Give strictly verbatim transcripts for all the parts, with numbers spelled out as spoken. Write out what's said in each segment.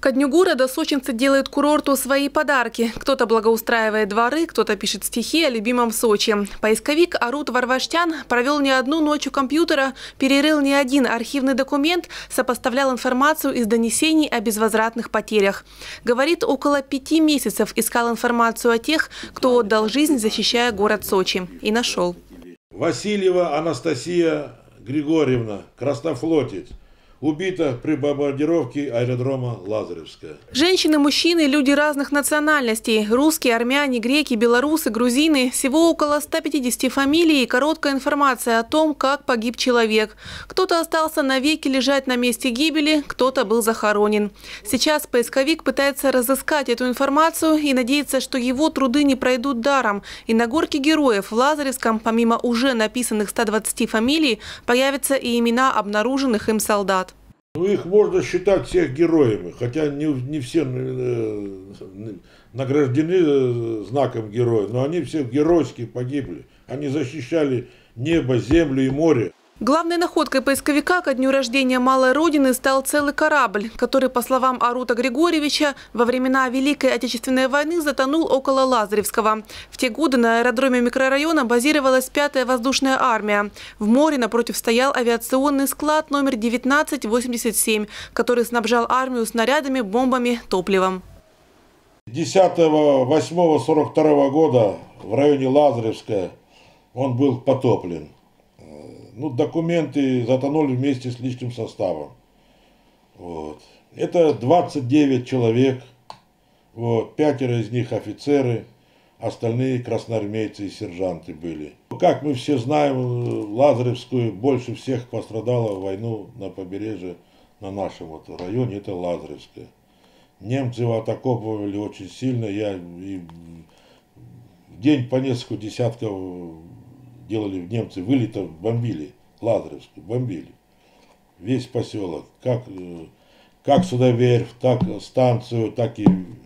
Ко дню города сочинцы делают курорту свои подарки. Кто-то благоустраивает дворы, кто-то пишет стихи о любимом Сочи. Поисковик Арут Варваштян провел не одну ночь у компьютера, перерыл не один архивный документ, сопоставлял информацию из донесений о безвозвратных потерях. Говорит, около пяти месяцев искал информацию о тех, кто отдал жизнь, защищая город Сочи. И нашел. Васильева Анастасия Григорьевна, краснофлотец. Убита при бомбардировке аэродрома Лазаревская. Женщины, мужчины, люди разных национальностей. Русские, армяне, греки, белорусы, грузины. Всего около ста пятидесяти фамилий и короткая информация о том, как погиб человек. Кто-то остался навеки лежать на месте гибели, кто-то был захоронен. Сейчас поисковик пытается разыскать эту информацию и надеется, что его труды не пройдут даром. И на горке героев в Лазаревском, помимо уже написанных ста двадцати фамилий, появятся и имена обнаруженных им солдат. Ну, их можно считать всех героями, хотя не, не все э, награждены знаком героя, но они все геройски погибли. Они защищали небо, землю и море. Главной находкой поисковика ко дню рождения малой родины стал целый корабль, который, по словам Арута Григорьевича, во времена Великой Отечественной войны затонул около Лазаревского. В те годы на аэродроме микрорайона базировалась пятая воздушная армия. В море напротив стоял авиационный склад номер девятнадцать восемьдесят семь, который снабжал армию снарядами, бомбами, топливом. десятого восьмого сорок второго года в районе Лазаревска он был потоплен. Ну, документы затонули вместе с личным составом. Вот. Это двадцать девять человек, вот. Пятеро из них офицеры, остальные красноармейцы и сержанты были. Как мы все знаем, Лазаревскую больше всех пострадала в войну на побережье, на нашем вот районе, это Лазаревская. Немцы его атаковывали очень сильно, я и в день по несколько десятков делали немцы вылетов, бомбили Лазаревскую, бомбили весь поселок, как, как Судоверфь, так станцию, так и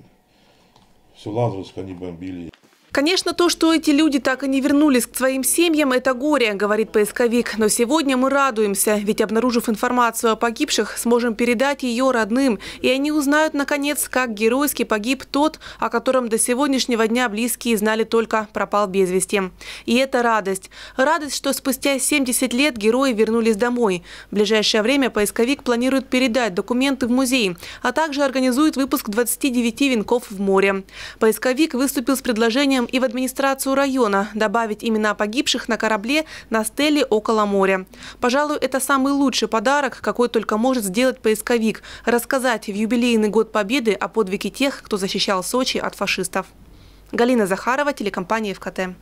всю Лазаревскую они бомбили. Конечно, то, что эти люди так и не вернулись к своим семьям, это горе, говорит поисковик. Но сегодня мы радуемся, ведь, обнаружив информацию о погибших, сможем передать ее родным. И они узнают, наконец, как геройски погиб тот, о котором до сегодняшнего дня близкие знали только пропал без вести. И это радость. Радость, что спустя семьдесят лет герои вернулись домой. В ближайшее время поисковик планирует передать документы в музей, а также организует выпуск двадцати девяти венков в море. Поисковик выступил с предложением и в администрацию района добавить имена погибших на корабле на стеле около моря. Пожалуй, это самый лучший подарок, какой только может сделать поисковик – рассказать в юбилейный год Победы о подвиге тех, кто защищал Сочи от фашистов. Галина Захарова, телекомпания ФКТ.